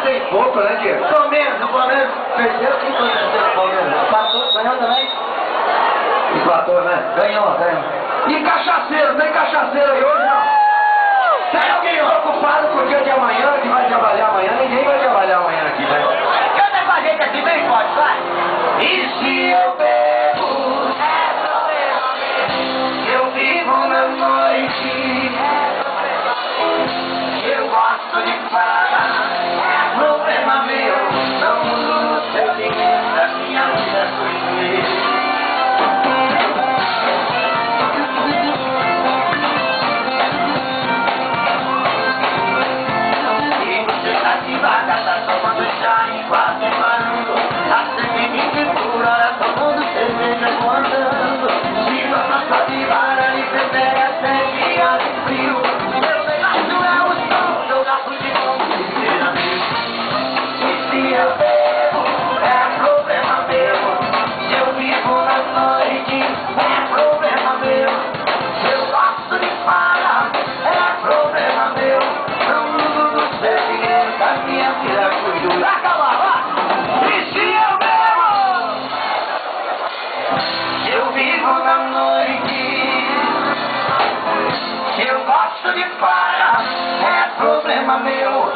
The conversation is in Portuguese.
tem pouco, né, Diego? Pelo menos, o Palmeiras perdeu, quem foi o Palmeiras? Empatou, ganhou também? Empatou, né? Ganhou. E cachaceiro, tem cachaceiro aí hoje, não? Tem alguém preocupado com o dia de amanhã, que vai trabalhar amanhã? Ninguém vai trabalhar amanhã aqui, né? Canta com a gente aqui bem forte, vai! E se eu bebo, é problema meu. Eu vivo na noite, é problema meu. Eu gosto de parar, é problema meu. Não mudo no seu dinheiro, a minha vida foi meu. Tá tomando chá e quase parando. A semente pura, tomando cerveja contando. Se vamos só de vara e prefere até dia de frio. Meu negócio é o som, eu gasto de mão de ser amigo. E se eu bebo, é problema meu. Se eu vivo na noite, é problema meu. Se eu gosto de parar, é problema meu. Não mudo do seu dinheiro, da minha vida cuido. Vai acabar, vai! E se eu bebo? Eu vivo na noite. Eu gosto de parar, é problema meu.